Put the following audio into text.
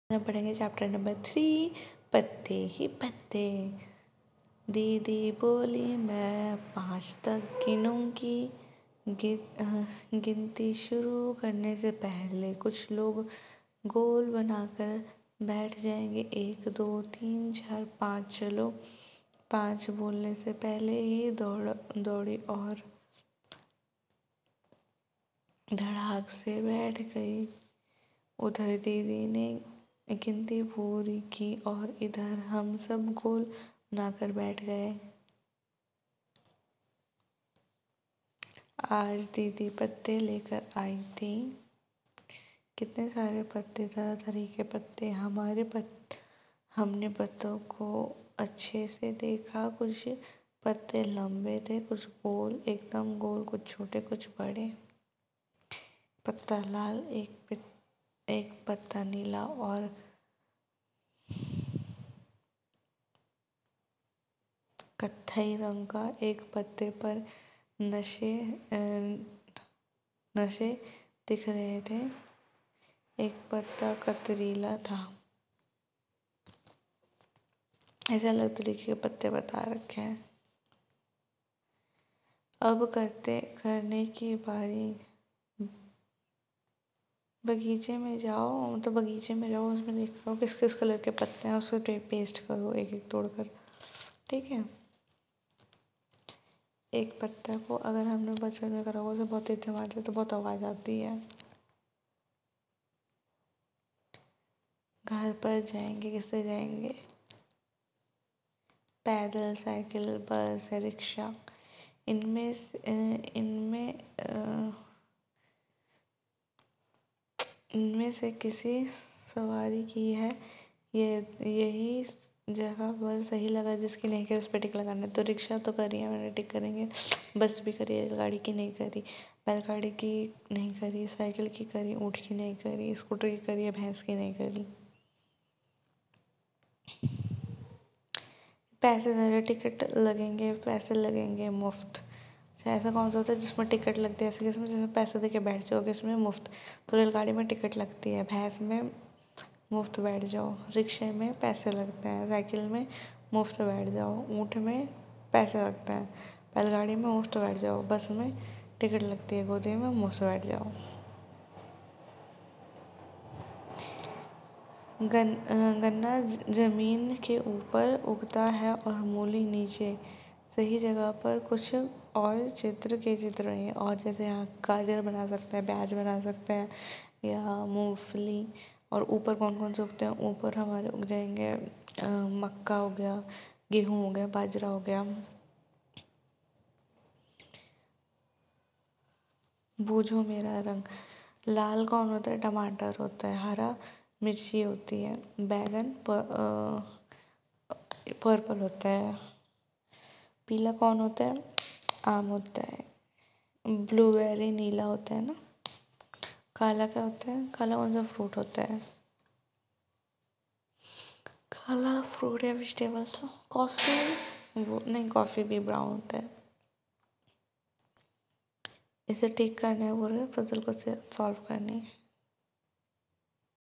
हम पढ़ेंगे chapter number 3 पत्ते ही पत्ते। दीदी बोली मैं 5 तक गिनूंगी। गिनती शुरू करने से पहले कुछ लोग गोल बनाकर बैठ जाएंगे। 1 2 3 4 5। चलो 5 बोलने से पहले ही दौड़ी और धड़ाक से बैठ गई। उधर दीदी ने गिनती पूरी की और इधर हम सब गोल बनाकर बैठ गए। आज दीदी पत्ते लेकर आई थी। कितने सारे पत्ते, तरह तरह के पत्ते। हमने पत्तों को अच्छे से देखा। कुछ पत्ते लंबे थे, कुछ गोल, एकदम गोल, कुछ छोटे, कुछ बड़े। पत्ता लाल, एक पत्ता नीला और कत्थई रंग का। एक पत्ते पर नशे दिख रहे थे। एक पत्ता कतरीला था। ऐसे अलग तरीके के पत्ते बता रखे हैं। अब करने की बारी। बगीचे में जाओ, उसमें देख लो किस किस कलर के पत्ते हैं, उसको पेस्ट करो एक एक तोड़कर। ठीक है। एक पत्ता को अगर हमने बचपन में करा होगा उसे बहुत तेज से मारते तो बहुत आवाज आती है। घर पर जाएंगे, किससे जाएंगे? पैदल, साइकिल, बस, रिक्शा। इनमें से किसी सवारी की है। यही जगह पर सही लगा जिसकी नहीं करी उस पर टिक लगाना है। तो रिक्शा तो करी है मैंने, टिक करेंगे। बस भी करी, रेलगाड़ी की नहीं करी, बैलगाड़ी की नहीं करी, साइकिल की करी, ऊँट की नहीं करी, स्कूटर की करी है, भैंस की नहीं करी। पैसे दे, टिकट लगेंगे, पैसे लगेंगे मुफ्त। ऐसा कौन सा होता है जिसमें टिकट लगती है? ऐसे किसमें जिसमें पैसे दे के बैठ जाओगे, इसमें मुफ्त। तो रेलगाड़ी में टिकट लगती है, भैंस में मुफ्त बैठ जाओ, रिक्शे में पैसे लगते हैं, साइकिल में मुफ्त बैठ जाओ, ऊँट में पैसे लगते हैं, बैलगाड़ी में मुफ्त बैठ जाओ, बस में टिकट लगती है, गोदी में मुफ्त बैठ जाओ। गन्ना जमीन के ऊपर उगता है और मूली नीचे। सही जगह पर। कुछ और चित्र हैं। और जैसे यहाँ गाजर बना सकते हैं, प्याज बना सकते हैं, या मूंगफली। और ऊपर कौन कौन से उगते हैं? ऊपर हमारे उग जाएंगे मक्का हो गया, गेहूँ हो गया, बाजरा हो गया। बूझो मेरा रंग। लाल कौन होता है? टमाटर होता है। हरा मिर्ची होती है। बैगन पर्पल होता है। पीला कौन होता है? आम होता है। ब्लूबेरी नीला होता है ना। काला क्या होता है? काला कौन सा फ्रूट होता है? काला फ्रूट या वेजिटेबल तो कॉफ़ी, वो नहीं, कॉफ़ी भी ब्राउन होता है। इसे ठीक करना है, बोल रहे पजल को सॉल्व करनी है।